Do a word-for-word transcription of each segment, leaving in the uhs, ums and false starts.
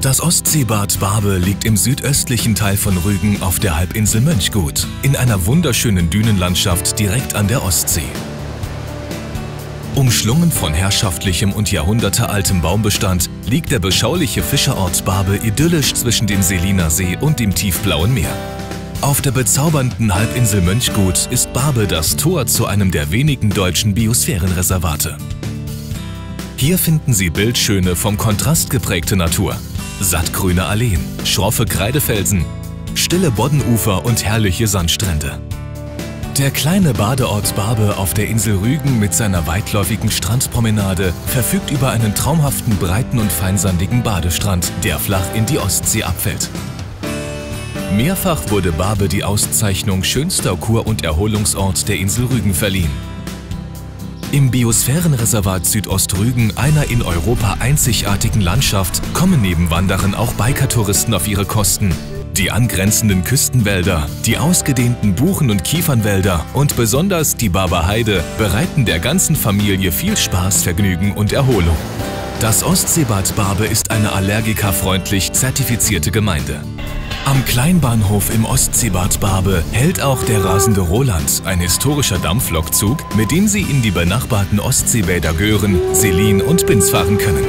Das Ostseebad Barbe liegt im südöstlichen Teil von Rügen auf der Halbinsel Mönchgut, in einer wunderschönen Dünenlandschaft direkt an der Ostsee. Umschlungen von herrschaftlichem und jahrhundertealtem Baumbestand liegt der beschauliche Fischerort Barbe idyllisch zwischen dem Seliner See und dem tiefblauen Meer. Auf der bezaubernden Halbinsel Mönchgut ist Barbe das Tor zu einem der wenigen deutschen Biosphärenreservate. Hier finden Sie bildschöne, vom Kontrast geprägte Natur, sattgrüne Alleen, schroffe Kreidefelsen, stille Boddenufer und herrliche Sandstrände. Der kleine Badeort Barbe auf der Insel Rügen mit seiner weitläufigen Strandpromenade verfügt über einen traumhaften, breiten und feinsandigen Badestrand, der flach in die Ostsee abfällt. Mehrfach wurde Barbe die Auszeichnung schönster Kur- und Erholungsort der Insel Rügen verliehen. Im Biosphärenreservat Südostrügen, einer in Europa einzigartigen Landschaft, kommen neben Wandern auch Biker-Touristen auf ihre Kosten. Die angrenzenden Küstenwälder, die ausgedehnten Buchen- und Kiefernwälder und besonders die Barber Heide bereiten der ganzen Familie viel Spaß, Vergnügen und Erholung. Das Ostseebad Barbe ist eine allergikerfreundlich zertifizierte Gemeinde. Am Kleinbahnhof im Ostseebad Barbe hält auch der rasende Roland, ein historischer Dampflokzug, mit dem Sie in die benachbarten Ostseebäder Göhren, Selin und Binz fahren können.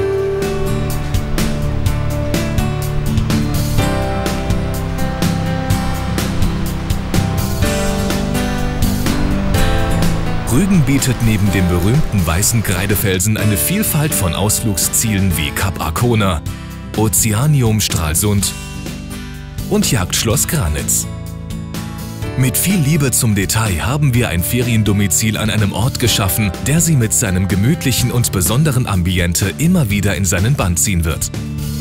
Rügen bietet neben dem berühmten weißen Kreidefelsen eine Vielfalt von Ausflugszielen wie Kap Arkona, Ozeanium Stralsund und Jagdschloss Granitz. Mit viel Liebe zum Detail haben wir ein Feriendomizil an einem Ort geschaffen, der Sie mit seinem gemütlichen und besonderen Ambiente immer wieder in seinen Bann ziehen wird.